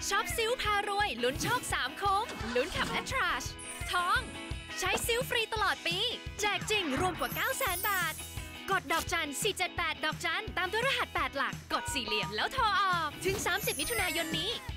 ช็อปซิ้วพารวยลุ้นโชค3 คุ้มลุ้นขับแอทราชทองใช้ซิ้วฟรีตลอดปีแจกจริงรวมกว่า 900,000 บาทกดดอกจัน478 ดอกจันตามด้วยรหัส8 หลักกด4 เหลี่ยมแล้วโทรออกถึง30 มิถุนายนนี้